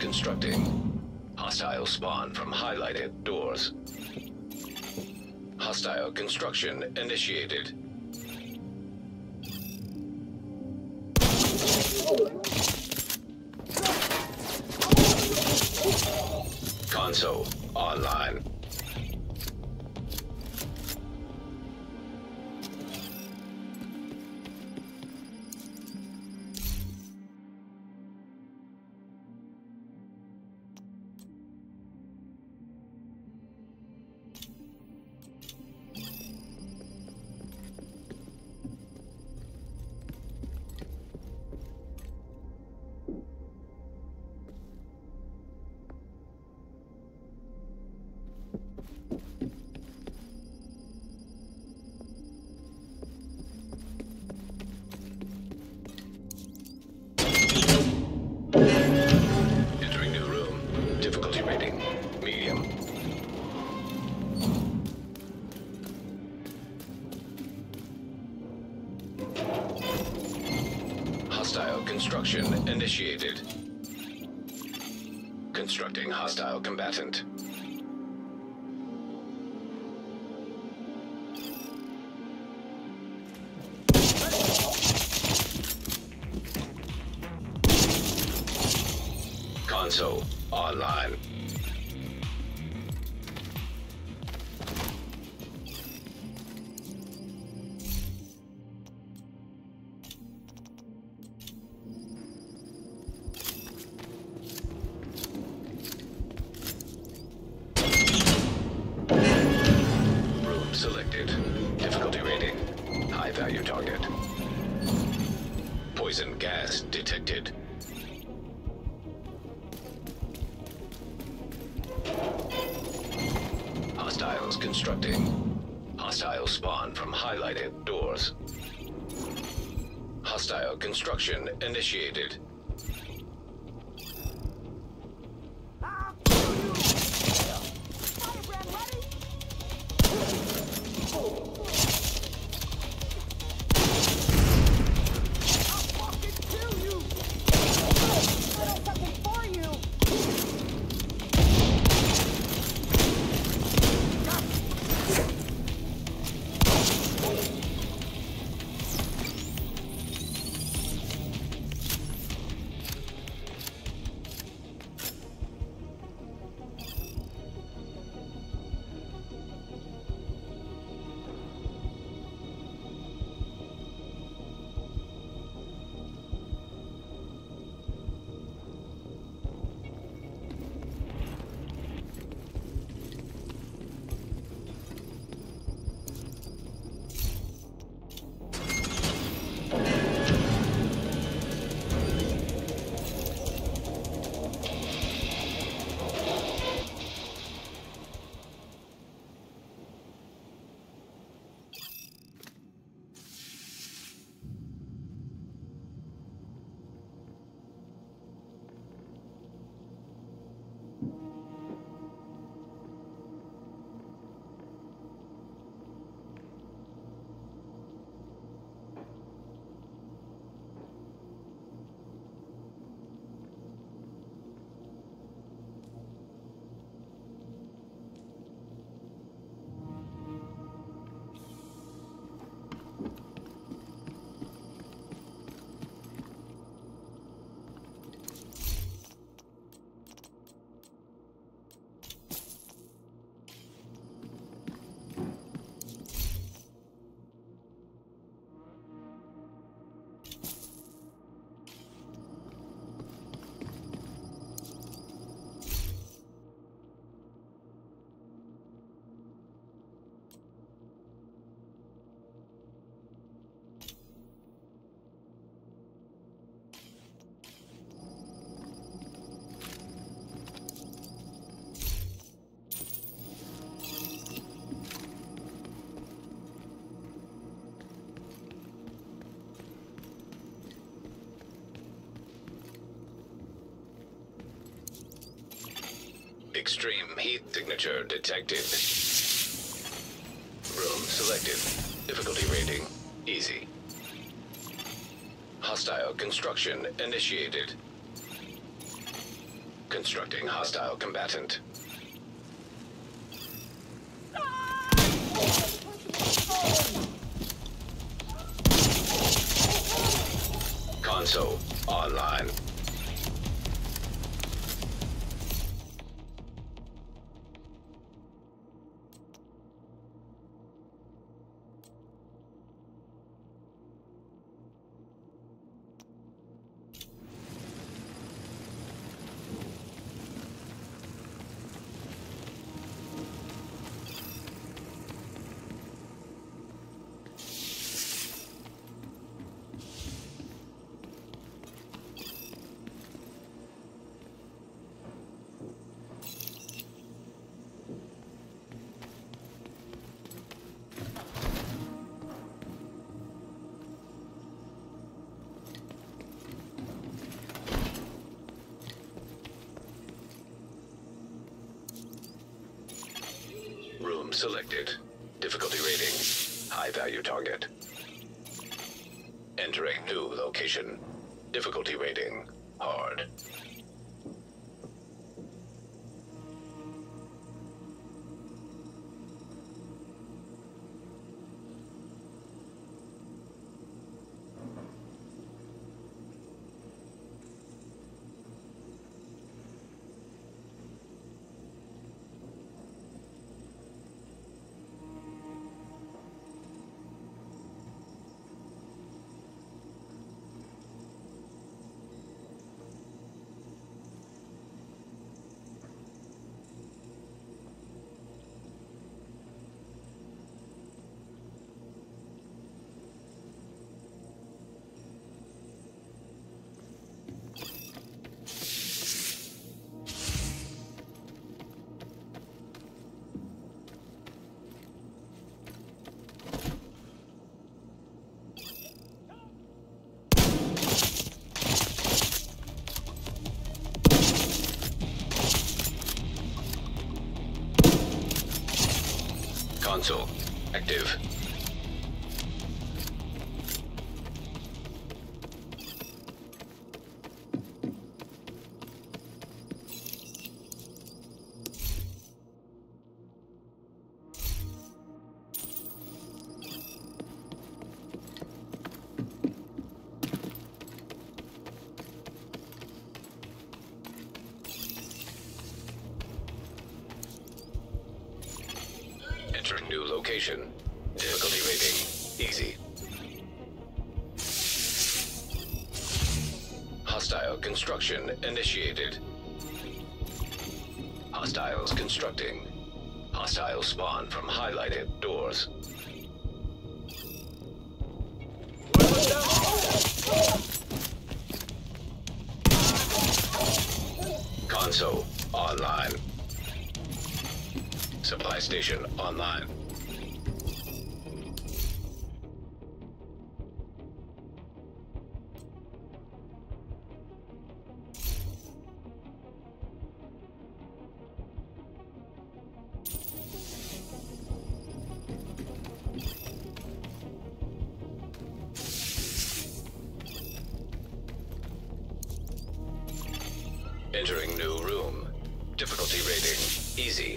constructing. Hostile spawn from highlighted doors. Hostile construction initiated. Console online. Entering new room. Difficulty rating, medium. Hostile construction initiated. Constructing hostile combatant. Console online. Room selected. Difficulty rating, high value target. Poison gas detected. Hostiles constructing. Hostile spawn from highlighted doors. Hostile construction initiated. Extreme heat signature detected. Room selected. Difficulty rating, easy. Hostile construction initiated. Constructing hostile combatant. Console online. Room selected. Difficulty rating. High value target. Entering new location. Difficulty rating. Hard. Console active. Entering new location. Difficulty rating. Easy. Hostile construction initiated. Hostiles constructing. Hostile spawn from highlighted doors. Console online. Supply station online. Entering new room. Difficulty rating. Easy.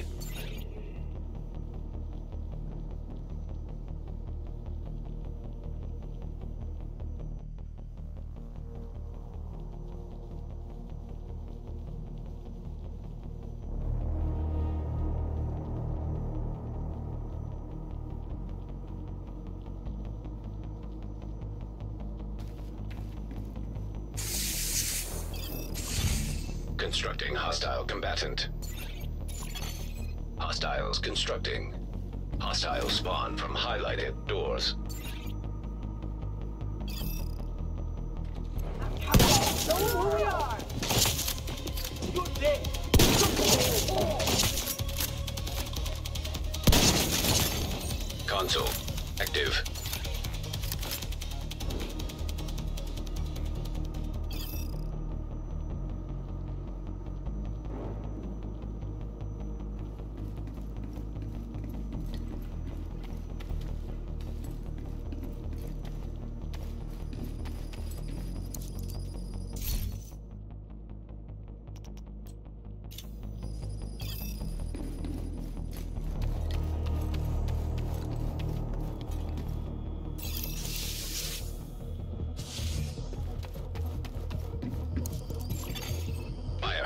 Constructing hostile combatant. Hostiles constructing. Hostile spawn from highlighted doors. Show them who we are! Good day! Console active.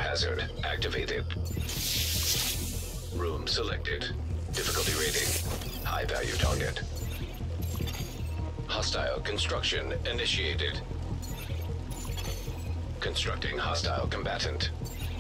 hazard activated. Room selected. Difficulty rating. High value target. Hostile construction initiated. Constructing hostile combatant.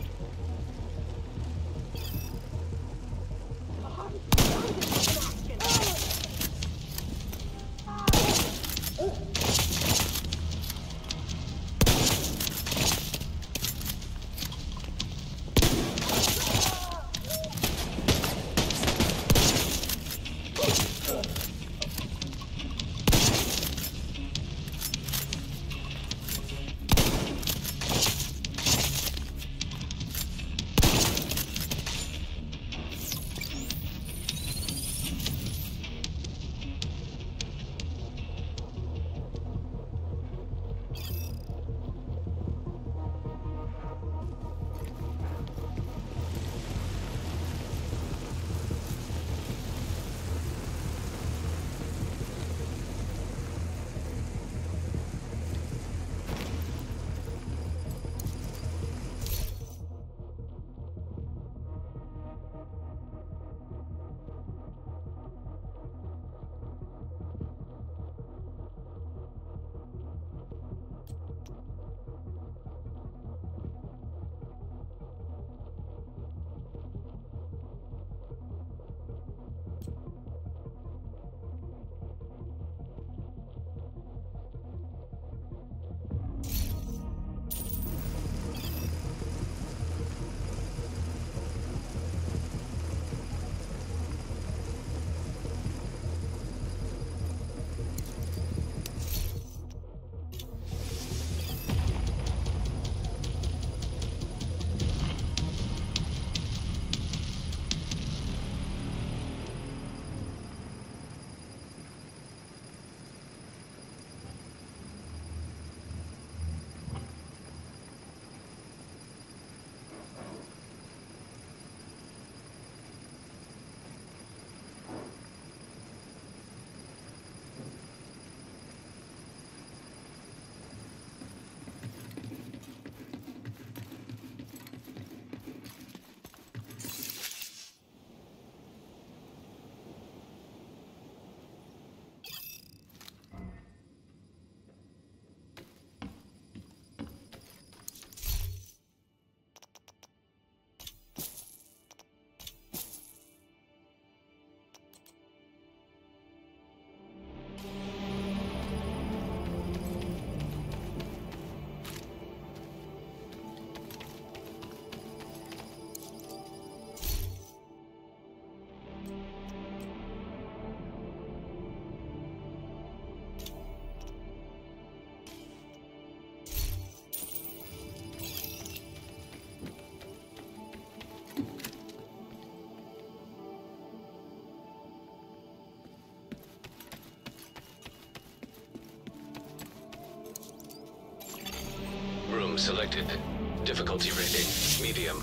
Room selected. Difficulty rating, medium.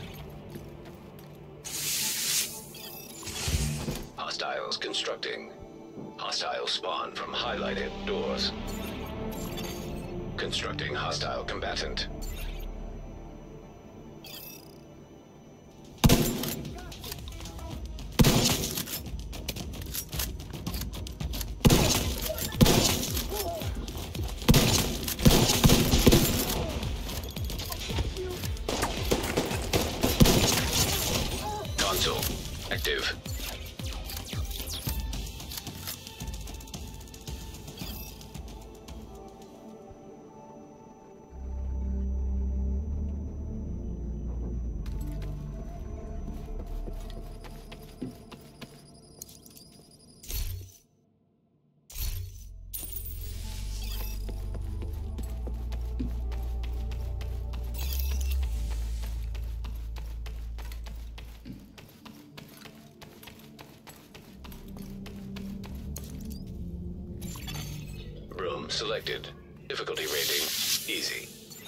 Hostiles constructing. Hostile spawn from highlighted doors. Constructing hostile combatant. Console active. Room selected. Difficulty rating, easy.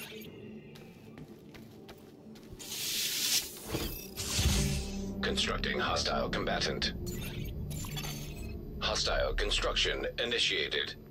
Constructing hostile combatant. Hostile construction initiated.